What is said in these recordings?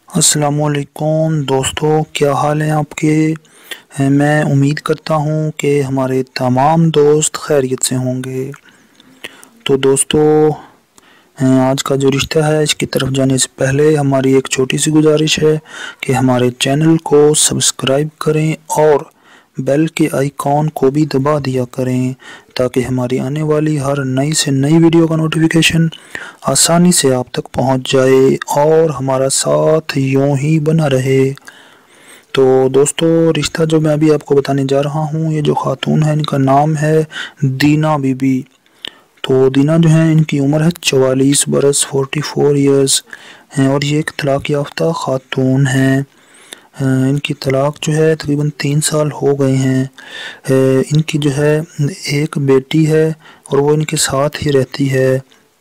अस्सलामुअलैकुम दोस्तों, क्या हाल हैं आपके। मैं उम्मीद करता हूं कि हमारे तमाम दोस्त खैरियत से होंगे। तो दोस्तों, आज का जो रिश्ता है इसकी तरफ जाने से पहले हमारी एक छोटी सी गुजारिश है कि हमारे चैनल को सब्सक्राइब करें और बेल के आइकॉन को भी दबा दिया करें ताकि हमारी आने वाली हर नई से नई वीडियो का नोटिफिकेशन आसानी से आप तक पहुंच जाए और हमारा साथ यूं ही बना रहे। तो दोस्तों, रिश्ता जो मैं अभी आपको बताने जा रहा हूं, ये जो खातून है इनका नाम है दीना बीबी। तो दीना जो है इनकी उम्र है 44 बरस 44 ईयर्स हैं और ये एक तलाक याफ्ता खातून हैं। इनकी तलाक जो है तकरीबन 3 साल हो गए हैं। इनकी जो है एक बेटी है और वो इनके साथ ही रहती है।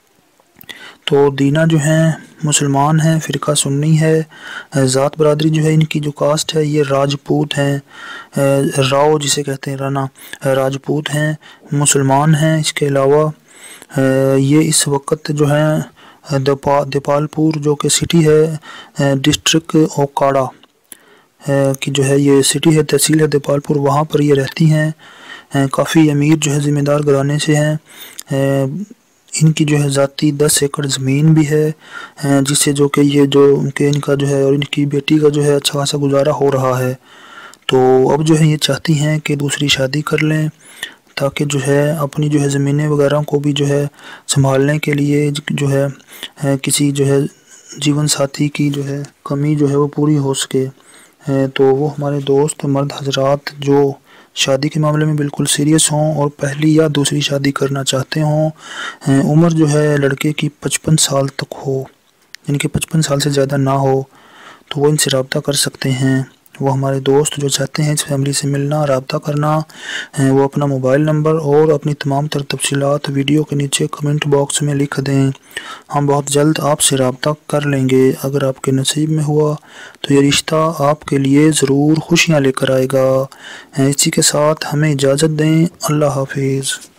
तो दीना जो है मुसलमान हैं, फ़िरका सुन्नी है। ज़ात बरादरी जो है इनकी जो कास्ट है ये राजपूत हैं, राव जिसे कहते हैं राना, राजपूत हैं, मुसलमान हैं। इसके अलावा ये इस वक्त जो है देपालपुर जो कि सिटी है डिस्ट्रिक्ट ओकाड़ा की जो है ये सिटी है, तहसील है देपालपुर, वहाँ पर ये रहती हैं। काफ़ी अमीर जो है ज़मींदार घराने से हैं। इनकी जो है ज़ाती 10 एकड़ ज़मीन भी है, जिससे जो कि ये जो कि इनका जो है और इनकी बेटी का जो है अच्छा खासा गुजारा हो रहा है। तो अब जो है ये चाहती हैं कि दूसरी शादी कर लें ताकि जो है अपनी जो है ज़मीनें वगैरह को भी जो है संभालने के लिए जो है किसी जो है जीवन साथी की जो है कमी जो है वो पूरी हो सके। तो वो हमारे दोस्त मर्द हजरात जो शादी के मामले में बिल्कुल सीरियस हों और पहली या दूसरी शादी करना चाहते हों, उम्र जो है लड़के की 55 साल तक हो, इनके 55 साल से ज़्यादा ना हो, तो वो इनसे रब्ता कर सकते हैं। वो हमारे दोस्त जो चाहते हैं इस फैमिली से मिलना, रब्ता करना, वो अपना मोबाइल नंबर और अपनी तमाम तर तफसीलात वीडियो के नीचे कमेंट बॉक्स में लिख दें। हम बहुत जल्द आपसे रब्ता कर लेंगे। अगर आपके नसीब में हुआ तो ये रिश्ता आपके लिए ज़रूर खुशियाँ लेकर आएगा। इसी के साथ हमें इजाज़त दें। अल्लाह हाफिज़।